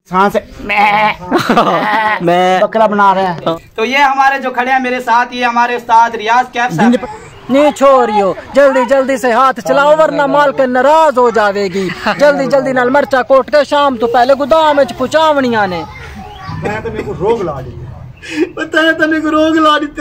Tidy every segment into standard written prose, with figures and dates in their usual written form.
सांस मैं बकरा बना रहे हैं। तो ये हमारे जो खड़े हैं मेरे साथ, ये हमारे उस्ताद रियाज कैफ साहब। नहीं छोड़ियो, जल्दी जल्दी से हाथ चलाओ वरना माल के नाराज हो जाएगी। जल्दी जल्दी नाल मरचा कोट के शाम तो पहले गोदाम में पहुंचावनिया ने। मैं तो मेरे को रोग ला दी, बताया तो मेरे को रोग ला दी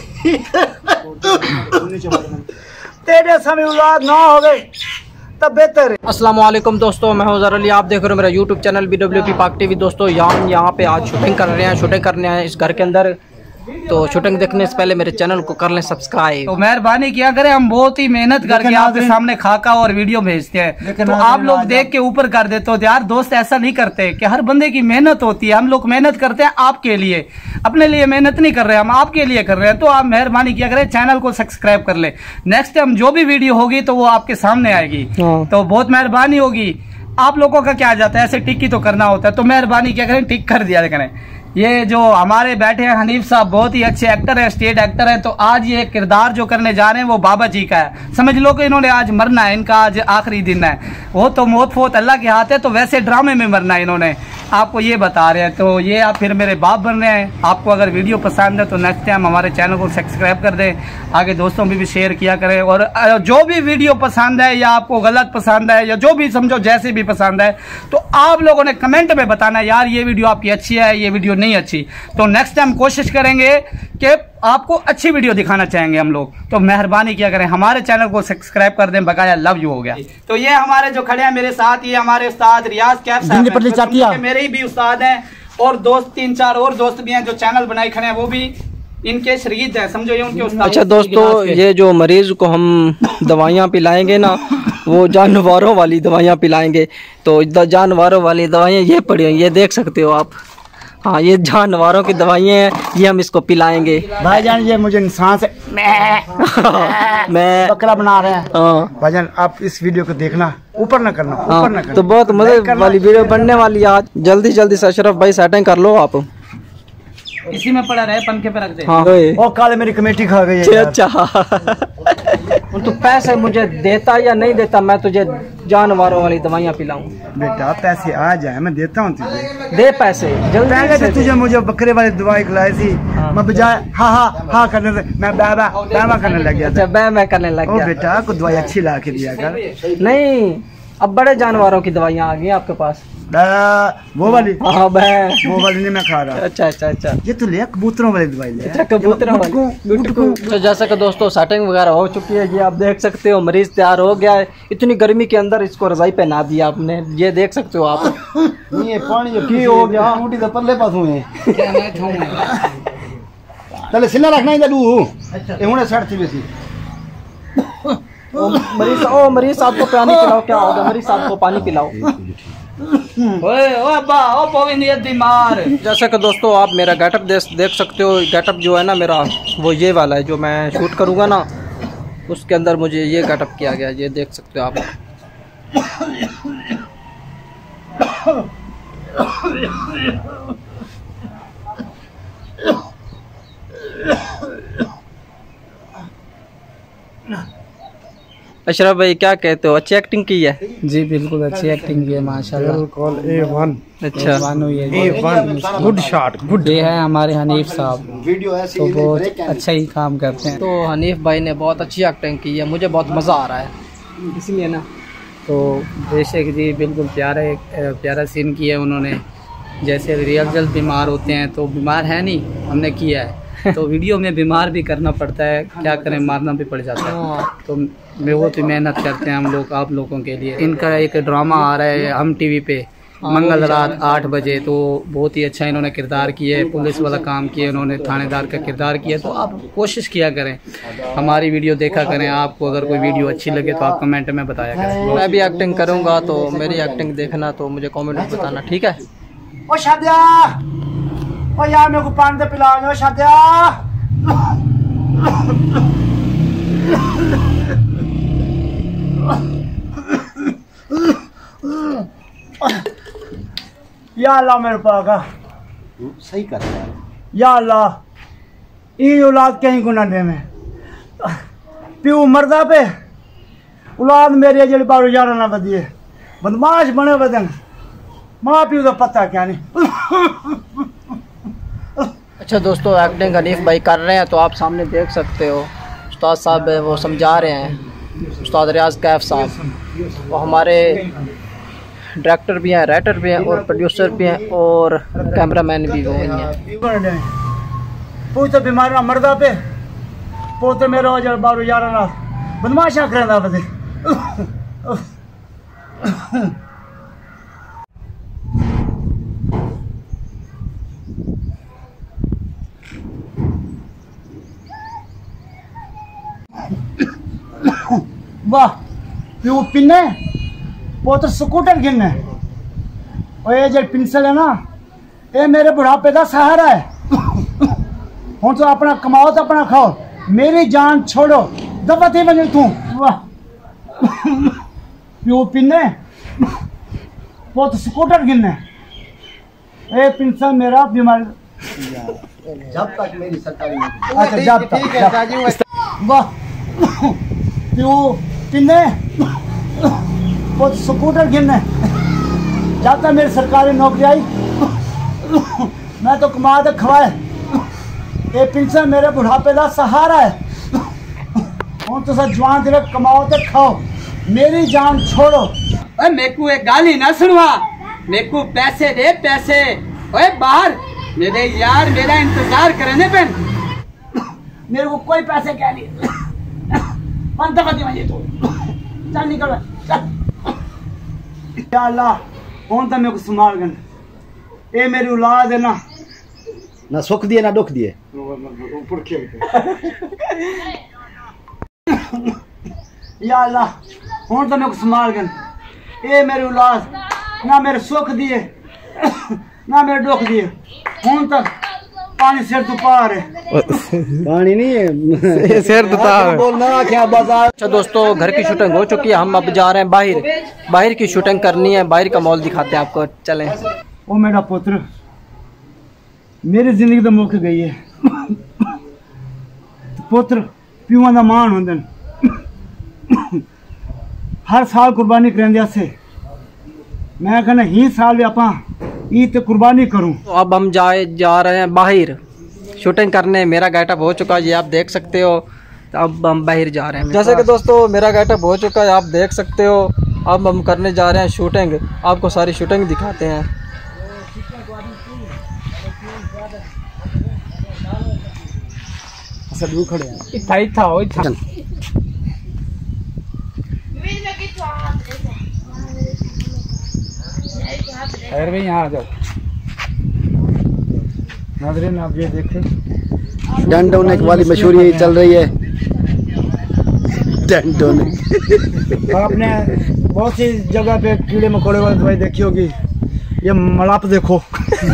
तेरे समय औलाद ना हो गई तब बेहतर है। अस्सलाम वालेकुम दोस्तों, मैं हूं ज़हर अली, आप देख रहे हो मेरा YouTube channel BWP Pak TV. दोस्तों यहाँ पे आज शूटिंग कर रहे हैं, शूटिंग करने हैं इस घर के अंदर। तो शूटिंग देखने से पहले मेरे चैनल को कर लें सब्सक्राइब। तो मेहरबानी किया करें, हम बहुत ही मेहनत करके आपके सामने खाका और वीडियो भेजते हैं, तो आप लोग देख के ऊपर कर देते हो। यार दोस्त ऐसा नहीं करते कि हर बंदे की मेहनत होती है। हम लोग मेहनत करते हैं आपके लिए, अपने लिए मेहनत नहीं कर रहे, हम आपके लिए कर रहे हैं। तो आप मेहरबानी किया करें, चैनल को सब्सक्राइब कर ले। नेक्स्ट टाइम जो भी वीडियो होगी तो वो आपके सामने आएगी, तो बहुत मेहरबानी होगी। आप लोगों का क्या जाता है, ऐसे टिक ही तो करना होता है, तो मेहरबानी क्या करें, टिक कर दिया करें। ये जो हमारे बैठे हैं हनीफ साहब, बहुत ही अच्छे एक्टर है, स्टेट एक्टर है। तो आज ये किरदार जो करने जा रहे हैं वो बाबा जी का है। समझ लो कि इन्होंने आज मरना है, इनका आज आखिरी दिन है। वो तो मौत फोत अल्लाह के हाथ है, तो वैसे ड्रामे में मरना है इन्होंने, आपको ये बता रहे हैं। तो ये आप फिर मेरे बाप बन रहे हैं। आपको अगर वीडियो पसंद है तो नेक्स्ट टाइम हमारे चैनल को सब्सक्राइब कर दें, आगे दोस्तों भी शेयर किया करें। और जो भी वीडियो पसंद है या आपको गलत पसंद है या जो भी समझो जैसे भी पसंद है, तो आप लोगों ने कमेंट में बताना यार ये वीडियो आपकी अच्छी है, ये वीडियो नहीं अच्छी। तो नेक्स्ट टाइम कोशिश करेंगे कि आपको अच्छी वीडियो दिखाना चाहेंगे हम लोग। तो मेहरबानी किया करें, हमारे चैनल को सब्सक्राइब कर दें। बकाया लव यू हो गया। तो ये हमारे जो खड़े हैं मेरे साथ, ये हमारे उस्ताद रियाज कैफ साहब, मेरे ही भी उस्ताद हैं, और दोस्त 3-4 और दोस्त भी हैं जो चैनल बनाए खड़े हैं, वो भी इनके शरीक हैं, समझो ये उनके उस्ताद। अच्छा दोस्तों, ये जो मरीज को हम दवाइयाँ पिलाएंगे ना, वो जानवरों वाली दवाइयाँ पिलाएंगे। तो जानवरों वाली दवाइयाँ ये पड़ी हैं, ये देख सकते हो आप। हाँ, ये जानवरों की दवाइयाँ हैं, ये हम इसको पिलाएंगे। भाईजान ये मुझे इंसान से मैं बकरा बना रहे हैं। भाईजान आप इस वीडियो को देखना, ऊपर ना करना, ऊपर ना करना। तो बहुत मजे वाली वीडियो बनने वाली है आज। जल्दी जल्दी से अशरफ भाई सेटिंग कर लो आप। इसी में पड़ा रहे, पंखे पे रख दे। हाँ, और काले मेरी कमेटी खा गई है। अच्छा तो पैसे मुझे देता या नहीं देता, मैं तुझे जानवरों वाली दवाइयाँ पिलाऊं। बेटा पैसे आ जाए मैं देता हूँ तुझे, दे पैसे जल्दी से। तुझे मुझे बकरे वाली दवाई खिलाई थी, मैं बजाय हाँ करने से मैं बैबा करने लग गया। अच्छा मैं करने लग गया। बेटा को दवाई अच्छी ला के दिया कर। नहीं, अब बड़े जानवरों की दवाइयाँ आ गई आपके पास। वो वाली? हाँ वो वाली नहीं मैं खा रहा। अच्छा ये तो ले कबूतरों वाली दवाई ले। अच्छा कबूतरों वाली। तो जैसा कि दोस्तों सेटिंग वगैरह हो चुकी है, ये आप देख सकते हो, मरीज तैयार हो गया है। इतनी गर्मी के अंदर इसको रजाई पहना दिया आपने, ये देख सकते हो आप। ये पानी की हो गया, टूटी तो परले पास हुए चले सिला रखना ही दलू। अच्छा ये सड़ थी वैसी। मरीज साहब को पानी पिलाओ। क्या होगा, मरीज साहब को पानी पिलाओ। बीमार। जैसे कि दोस्तों आप मेरा गेटअप देख सकते हो। गेटअप जो है ना मेरा, वो ये वाला है जो मैं शूट करूँगा ना, उसके अंदर मुझे ये गेटअप किया गया, ये देख सकते हो आप। अशरफ भाई क्या कहते हो, अच्छी एक्टिंग की है? जी बिल्कुल अच्छी एक्टिंग की है माशाल्लाह। A1। अच्छा A1 गुड शॉट गुड। ये है हमारे हनीफ साहब, तो बहुत अच्छा ही काम करते हैं। तो हनीफ भाई ने बहुत अच्छी एक्टिंग की है, मुझे बहुत मज़ा आ रहा है इसलिए ना। तो बेशक जी बिल्कुल प्यारा सीन किया है उन्होंने। जैसे रियल बीमार होते हैं, तो बीमार है नहीं, हमने किया है तो वीडियो में बीमार भी करना पड़ता है, क्या करें, मारना भी पड़ जाता है। तो बहुत ही मेहनत करते हैं हम लोग आप लोगों के लिए। इनका एक ड्रामा आ रहा है हम टीवी पे मंगल रात 8 बजे, तो बहुत ही अच्छा इन्होंने किरदार किया है, पुलिस वाला काम किया उन्होंने, थानेदार का किरदार किया। तो आप कोशिश किया करें, हमारी वीडियो देखा करें। आपको अगर कोई वीडियो अच्छी लगे तो आप कमेंट में बताया करें। मैं भी एक्टिंग करूँगा, तो मेरी एक्टिंग देखना, तो मुझे कमेंट में बताना, ठीक है? ओ शादिया, ओ यार मेरे को पानी दे पिलाओ शादिया। या अल्लाह मेरे पाका सही कर रहा है। या अल्लाह ई औलाद कहीं को ना दे में प्यू मरदा पे औलाद मेरी जड़ी बारू यारा ना बदिए बदमाश बने बदन माँ प्यो का पता क्या नहीं। अच्छा दोस्तों, एक्टिंग हनीफ भाई कर रहे हैं तो आप सामने देख सकते हो। उस्ताद साहब वो समझा रहे हैं, उस्ताद रियाज कैफ साहब, वो हमारे डायरेक्टर भी हैं, राइटर भी हैं और प्रोड्यूसर भी हैं और कैमरामैन भी वो ही हैं। पूछ तो बीमार ना मरदा पे पोते मेरा वजह बारू यार ना बदमाशा करदा बदे। वाह प्यो पिन्ने पोत स्कूटर गिनने और ये जो पिंसल है ना ये मेरे बुढ़ापे का सहारा है। हूँ तो अपना कमाओ तो अपना खाओ, मेरी जान छोड़ो दफा थी बने तू। वाह प्यो पिन्ने पोत स्कूटर गिनने ये पिंसल मेरा बीमार जब तक मेरी सरकारी नौकरी। जब तक वाह प्यो पिन्ने पोत स्कूटर गिनने जब तक मेरी सरकारी नौकरी आई मैं तो कमा दे खवाए। ये पेंशन मेरे बुढ़ापे का सहारा है। हूँ तो सब जवान तेरे कमाओ तो खाओ, मेरी जान छोड़ो। मेरे को एक गाली ना सुनवा, मेरे को पैसे दे पैसे। ओए बाहर मेरे यार मेरा इंतजार करने पे। मेरे को कोई पैसे क्या नहीं। बंद दफा दी तो चल निकल चल। या अल्लाह कौन था मेरे को संभाल गन। ये मेरी औलाद है ना सुख दिए ना दुख दिए। या अल्लाह कौन था मेरे को संभाल गन। ये मेरी औलाद ना मेरे सुख दिए ना मेरे दुख दिए। हूं तक पानी सिर तो पार है। पानी नहीं है सिर तो बोलना क्या बाजार। अच्छा दोस्तों, घर की शूटिंग हो चुकी है, हम अब जा रहे हैं बाहर की शूटिंग करनी है। बाहर का मॉल दिखाते हैं आपको, चलें। ओ मेरा पुत्र मेरी जिंदगी तो मुक गई है। पुत्र प्यूआं दा मान होंदे हर साल कुर्बानी करेंदे से मैं कहना ही साल भी आपा ईद कुर्बानी करूं। तो अब हम जा रहे हैं बाहर शूटिंग करने। मेरा गेटअप हो चुका है, ये आप देख सकते हो। तो अब हम बाहर जा रहे हैं। जैसे कि दोस्तों मेरा गेटअप हो चुका है, आप देख सकते हो। अब हम करने जा रहे हैं शूटिंग, आपको सारी शूटिंग दिखाते हैं। यहाँ आ जाओ नाज़रीन, आप ये देखें डंड होने वाली मशहूरी चल रही है। डंड होने आपने बहुत सी जगह पे कीड़े मकोड़े वाली दवाई देखी होगी, ये मलाप देखो।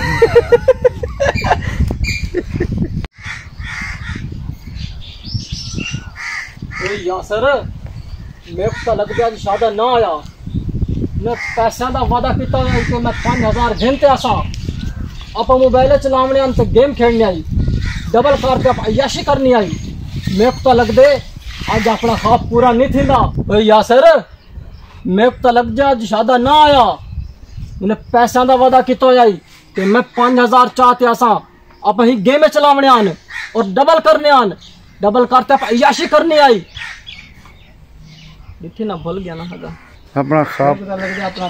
यासर मेरे को लग गया शादा ना आया, मैं पैसा का वादा किया कि मैं 5000 घंटे आसा आप मोबाइल चलाने अंत गेम खेलने आई, डबल कार पे अयाशी करनी आई। मेरे को लग दे आज अपना ख्वाब पूरा नहीं थी। यासर मेरे को लग जा आज शादा ना आया, मैंने पैसा का वादा किया आई कि मैं 5000 चाहते आसा आप ही गेम चलाने आन और डबल करने आन, डबल करते अयाशी करनी आई। देखिए ना भूल गया ना हगा अपना ख्वाब लग गया अपना।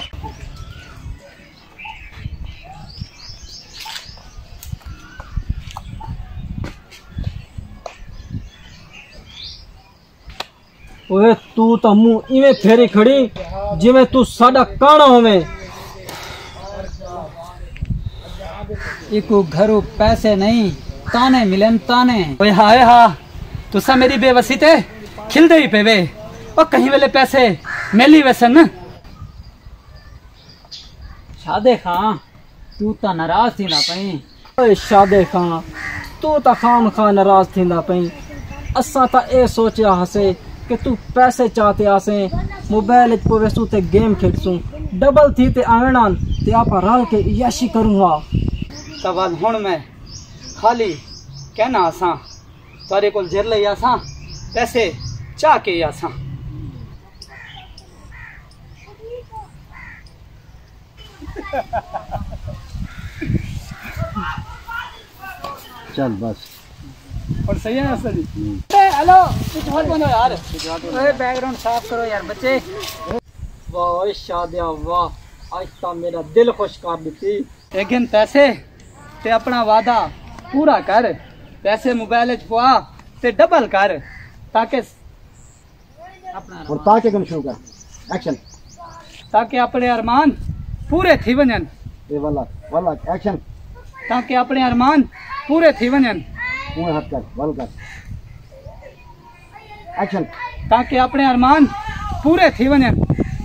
ओए तू तो मुंह इवें फेरी खड़ी जिवें तू साडा काना होवे। इको घरों पैसे नहीं ताने मिलन ताने। ओए हाय हा तुसा मेरी बेवसी ते खिल दे ही पेवे और कहीं वाले पैसे मेली वैसन। शादे खां तू तो नाराज थी ना पई। ओए शादे खां तू तो खाम खा नाराज थी ना पई। असा तो ए सोचा हसे कि तू पैसे चाहते आसे मोबाइल पवेसू ते गेम खेलसू, डबल थी ते आना ते आप रल के याशी करूँगा। तब हुण मैं खाली कहना आसा तारे को जर ले आसा पैसे चाह के आसा। चल बस और सही है ना सर जी। हेलो कुछ मत बनो यार, बैकग्राउंड साफ करो यार बच्चे। वाह शादियां वाह, आज तो मेरा दिल खुश कर दी। लेकिन पैसे ते अपना वादा पूरा कर, पैसे मोबाइल च पवा ते डबल कर ताकि और ताकि कम शुरू कर एक्शन, ताकि अपने अरमान पूरे थी वञनि। ये वाला वाला एक्शन, ताकि अपने अरमान पूरे थी वञनि। मुंह हाथ कर वाल कर एक्शन, ताकि अपने अरमान पूरे थी वञनि।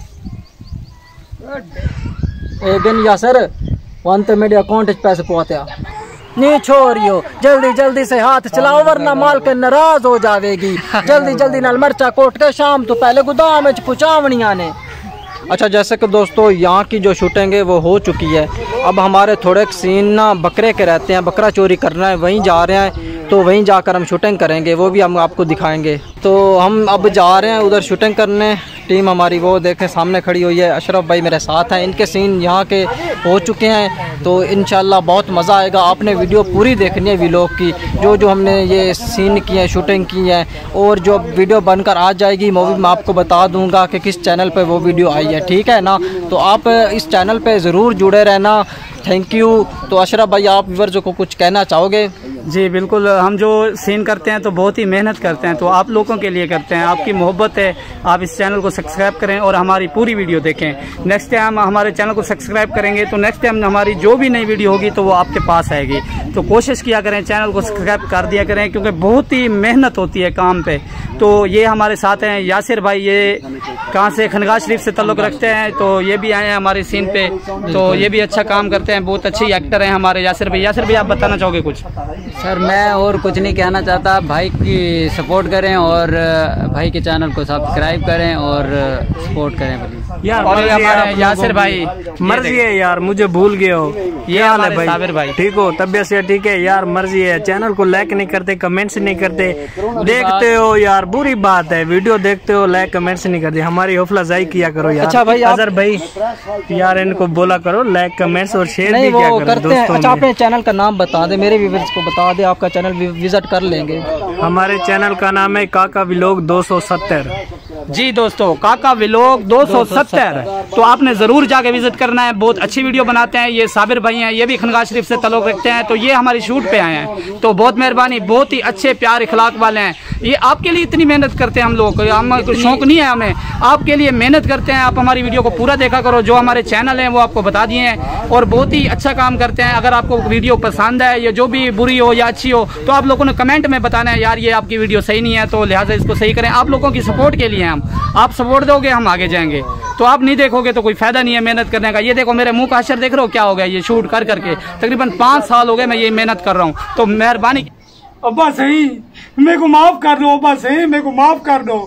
एक दिन यासर वन तो मेरे अकाउंट च पैसे पहुंचा नहीं छोड़ियो, जल्दी जल्दी से हाथ चलाओ वरना माल के नाराज हो जाएगी। जल्दी जल्दी नाल मरचा कोट के शाम तो पहले गोदाम में पहुंचावनिया ने। अच्छा जैसे कि दोस्तों यहाँ की जो शूटिंग है वो हो चुकी है। अब हमारे थोड़े सीन ना बकरे के रहते हैं, बकरा चोरी करना है, वहीं जा रहे हैं तो वहीं जाकर हम शूटिंग करेंगे, वो भी हम आपको दिखाएंगे। तो हम अब जा रहे हैं उधर शूटिंग करने। टीम हमारी वो देखें सामने खड़ी हुई है, अशरफ भाई मेरे साथ हैं, इनके सीन यहाँ के हो चुके हैं तो इंशाल्लाह बहुत मज़ा आएगा। आपने वीडियो पूरी देखनी है व्लॉग की, जो जो हमने ये सीन किए हैं, शूटिंग की है, और जो वीडियो बनकर आ जाएगी वो भी मैं आपको बता दूंगा कि किस चैनल पे वो वीडियो आई है, ठीक है ना। तो आप इस चैनल पे ज़रूर जुड़े रहना। Thank you. तो अशरफ भाई आप व्यूअर्स को कुछ कहना चाहोगे? जी बिल्कुल, हम जो सीन करते हैं तो बहुत ही मेहनत करते हैं, तो आप लोगों के लिए करते हैं, आपकी मोहब्बत है। आप इस चैनल को सब्सक्राइब करें और हमारी पूरी वीडियो देखें। नेक्स्ट टाइम हमारे चैनल को सब्सक्राइब करेंगे तो नेक्स्ट टाइम हमारी जो भी नई वीडियो होगी तो वो आपके पास आएगी। तो कोशिश किया करें, चैनल को सब्सक्राइब कर दिया करें, क्योंकि बहुत ही मेहनत होती है काम पे। तो ये हमारे साथ हैं यासिर भाई, ये कहाँ से, खनगा शरीफ से ताल्लुक़ रखते हैं, तो ये भी आए हैं हमारे सीन पे, तो ये भी अच्छा काम करते हैं, बहुत अच्छे एक्टर हैं हमारे यासिर भाई। यासिर भाई आप बताना चाहोगे कुछ? सर मैं और कुछ नहीं कहना चाहता, भाई की सपोर्ट करें और भाई के चैनल को सब्सक्राइब करें और सपोर्ट करें प्लीज यार। और हमारे यासिर भाई, मर्जी है यार, मुझे भूल गए हो, ये हाल है साबिर भाई, ठीक हो, तबियत से ठीक है यार, मर्जी है। चैनल को लाइक नहीं करते, कमेंट्स नहीं करते, देखते हो यार, बुरी बात है, वीडियो देखते हो लाइक कमेंट्स नहीं करते, हमारी हौसला अफजाई किया करो यार। अच्छा भाई अजहर भाई यार इनको बोला करो लाइक कमेंट्स और शेयर भी किया करो करते हैं। अच्छा अपने चैनल का नाम बता दे, मेरे व्यूअर्स को बता दे, आपका चैनल विजिट कर लेंगे। हमारे चैनल का नाम है काका व्लॉग 270। जी दोस्तों, काका व्लॉग 270, तो आपने जरूर जाके विजिट करना है। बहुत अच्छी वीडियो बनाते हैं ये साबिर भाई हैं, ये भी खनगा शरीफ से ताल्लुक़ रखते हैं, तो ये हमारी शूट पे आए हैं, तो बहुत मेहरबानी, बहुत ही अच्छे प्यार इखलाक वाले हैं। ये आपके लिए इतनी मेहनत करते हैं, हम लोग हम शौक नहीं है हमें, आपके लिए मेहनत करते हैं। आप हमारी वीडियो को पूरा देखा करो, जो हमारे चैनल हैं वो आपको बता दिए हैं, और बहुत ही अच्छा काम करते हैं। अगर आपको वीडियो पसंद है, या जो भी बुरी हो या अच्छी हो, तो आप लोगों ने कमेंट में बताना है यार ये आपकी वीडियो सही नहीं है, तो लिहाजा इसको सही करें। आप लोगों की सपोर्ट के लिए हम, आप सपोर्ट दोगे हम आगे जाएंगे, तो आप नहीं देखोगे तो कोई फायदा नहीं है मेहनत करने का। ये देखो मेरे मुंह का अशर देख रहे हो क्या हो गया, ये शूट कर करके तकरीबन 5 साल हो गए मैं ये मेहनत कर रहा हूँ, तो मेहरबानी। अब्बा सही मेरे को माफ कर दो, अब्बा सही मेरे को माफ कर दो,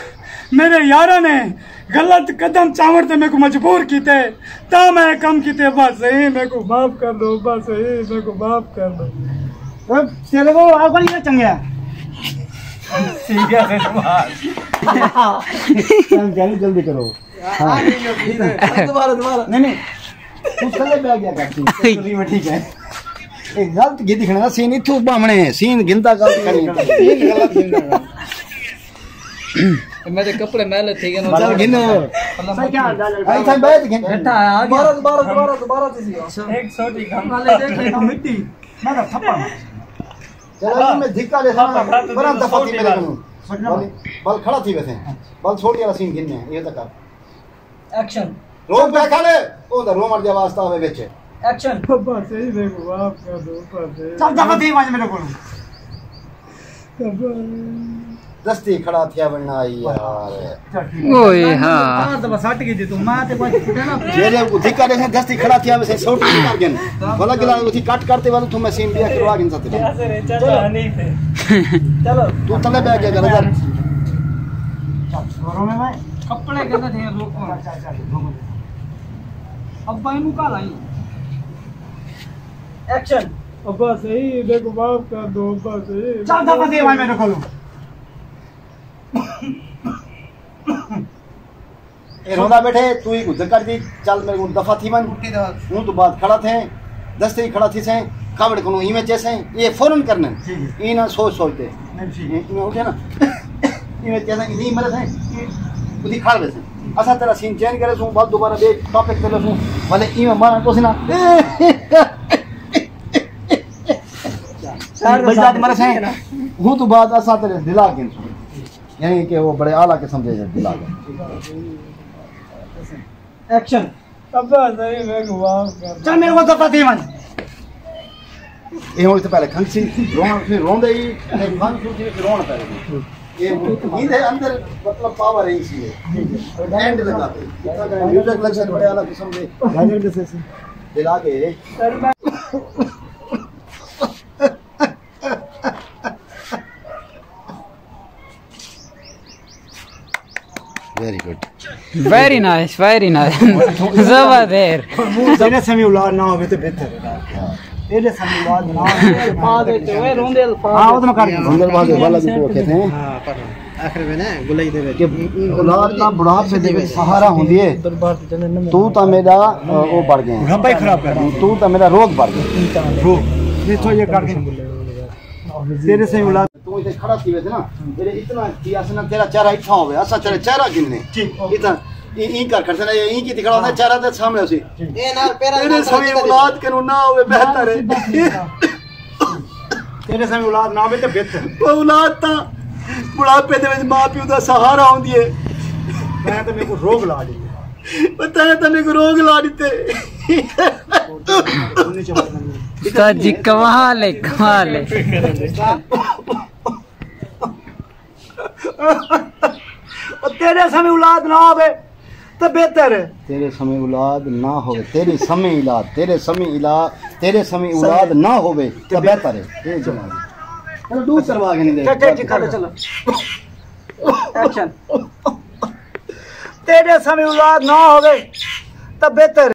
मेरे यारा ने गलत कदम चावड़ते मेरे को मजबूर किते, ता मैं कम किते, अब्बा सही मेरे को माफ कर दो, अब्बा सही मेरे को माफ कर दो। तेरे को आपको नहीं चंगे जल्दी करो। हाँ दोबारा नहीं तू चले बैठ गया कर ठीक है। एक गलत गी दिखने सीन इथू बामणे सीन गिनता गलत करी सीन गलत गिनता मेरे कपड़े मैले थे के चल गिन सही क्या आई था बैठ गिन बैठा आ गया दोबारा से एक छोटी घम वाले देख मिट्टी मैं थप्पड़ चलो मैं धिक्का ले बड़ा दफा थी मेरे को बल खड़ा थी वैसे बल छोटी वाला सीन गिनने ये तक कर एक्शन रोक पे खड़े ओ द रोमर दी आवाज आवे विच एक्शन। अब्बा सही मेरे को माफ कर दो, अब्बा सही सब दफा थी वाज मेरे को दस्ती खड़ा थिया बनना यार ओए हां तो बस हट गई थी तू मां ते कोई फुटे ना जे जे धिक्का देखे दस्ती खड़ा थिया वैसे छोटी कर गिन भला गिला उठी काट करते वाला तू मैं सीन दिया करवा गिन सकते चलो नहीं थे चलो तू तले बैठ गया कर इधर छोरो में भाई कपड़े गंदे थे लोग अब्बा इनु का लाई एक्शन। अब्बा सही मेरे को माफ कर दो, अब्बा सही चल दफा दे भाई मेरे को ए रोंदा बैठे तू ही गुजर कर दी चल मेरे को दफा थी मन हूं तो बात खड़ा थे दस्ते ही खड़ा थी से कावड़ को इमे जैसे ये फौरन करने ई ना सोचते इमे उठे ना इमे जैसे इनी मरे थे उदी खा वैसे असा तेरा सीन चेंज करे सु बात दोबारा दे टॉपिक करे सु भले इमे मारा तो ना बजात मरे थे हूं तो बात असा तेरे दिला के यानी कि वो बड़े आला किस्म के दिला के एक्शन अब सही मैं माफ कर चल मेरे को दफा थी मन ये हो तो पहले खंसी रोन फिर रोंदे ही खान सुची फिर रोन पहले ये है अंदर मतलब पावर है इसलिए एंड लगाते म्यूजिक लग बड़े आला किस्म के गाने जैसे दिला के वेरी गुड वेरी नाइस जबरदस्त तेरे समय औलाद ना होवे तो बेहतर है तेरे समय औलाद ना होवे तो रोंदे हां वो तो मैं कर रोंदे बाद वाला भी तो कहते हैं हां पर आखिर में ना गुलाई देवे कि औलाद ना बुढ़ापे देवे सहारा होंदी है तू ता मेरा वो बढ़ गया बुढ़ापा ही खराब कर तू ता मेरा रोग बढ़ गया रोग ये तो ये कर तेरे से औलाद तू इधर खड़ा थी वैसे ना तेरे इतना कि असना तेरा चेहरा इतना होवे असा तेरा चेहरा गिनने इतना ई कर करते ना ई की दिखड़ा होता चेहरा ते सामने उसी ए ना तेरे समय औलाद कनु ना होवे बेहतर है तेरे समय औलाद ना होवे तो बेहतर औलाद ता बुढ़ापे दे विच मां पियो दा सहारा होंदी है मैं तो मेरे को रोग ला दी पता है तो मेरे को रोग ला दीते जी कमाल है तेरे समय औलाद ना होवे तो बेहतर है तेरे समय औलाद ना होवे तेरे समय औलाद ना होवे तो बेहतर है ये जनाब चलो दूर करवा के नहीं दे चलो एक्शन तेरे समय औलाद ना होवे तो बेहतर